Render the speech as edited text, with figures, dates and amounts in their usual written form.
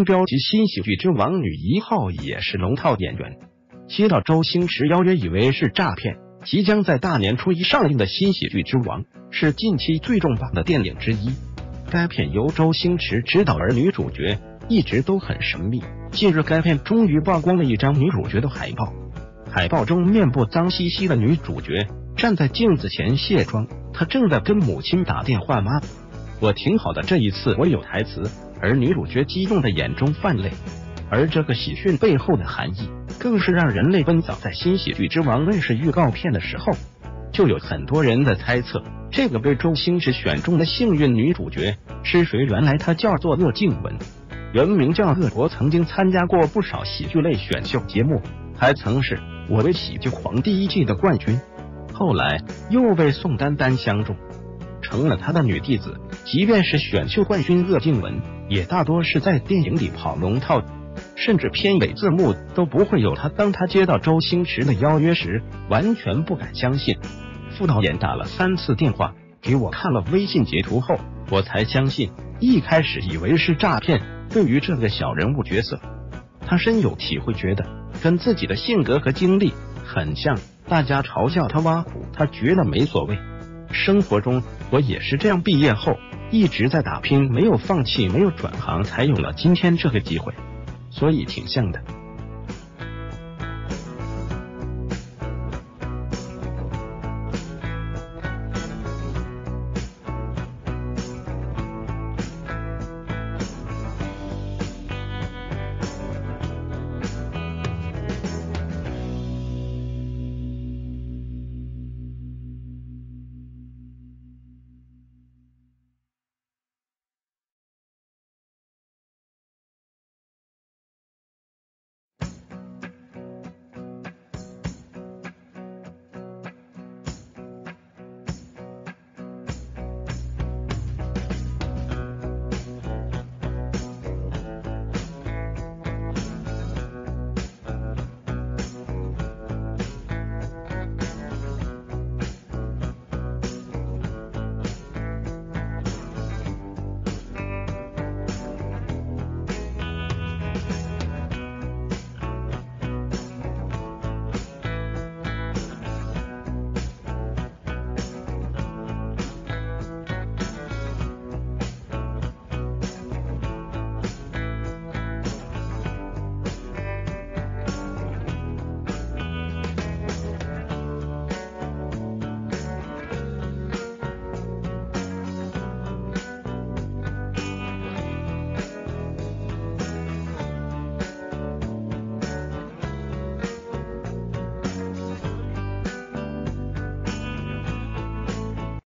标级新喜剧之王女1号也是龙套演员，接到周星驰邀约以为是诈骗。即将在大年初一上映的新喜剧之王是近期最重磅的电影之一。该片由周星驰执导，而女主角一直都很神秘。近日该片终于曝光了一张女主角的海报，海报中面部脏兮兮的女主角站在镜子前卸妆，她正在跟母亲打电话吗？我挺好的，这一次我有台词。而女主角激动的眼中泛泪，而这个喜讯背后的含义更是让人泪奔。早在新喜剧之王问世预告片的时候，就有很多人在猜测这个被周星驰选中的幸运女主角是谁。原来她叫做鄂靖文，原名叫鄂博，曾经参加过不少喜剧类选秀节目，还曾是我为喜剧皇第1季的冠军，后来又被宋丹丹相中，成了他的女弟子。即便是选秀冠军鄂靖文，也大多是在电影里跑龙套，甚至片尾字幕都不会有他。当他接到周星驰的邀约时，完全不敢相信。副导演打了3次电话给我，看了微信截图后，我才相信。一开始以为是诈骗。对于这个小人物角色，他深有体会，觉得跟自己的性格和经历很像。大家嘲笑他挖苦，他觉得没所谓。生活中我也是这样，毕业后一直在打拼，没有放弃，没有转行，才有了今天这个机会，所以挺像的。